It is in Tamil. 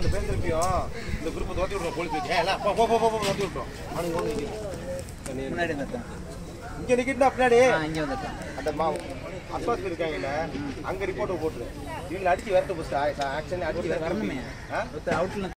4 பேர் திருப்பியும் இந்த குரூப்பை தோத்தி விட்றோம் போலீஸ் எல்லாம் தோத்தி விட்றோம் அவனுக்கு முன்னாடி வந்துட்டேன் இங்கே நிற்கிட்டா பின்னாடி இங்கே வந்துட்டேன் அந்த அஸ்வாஸ்க்கு இருக்காங்கல்ல அங்கே ரிப்போர்ட்டை போட்டுரு இவங்களை அடிச்சு விரட்டு ஃபஸ்ட்டு ஆக்ஷன் அடிச்சு வரணுமே அவுட்ல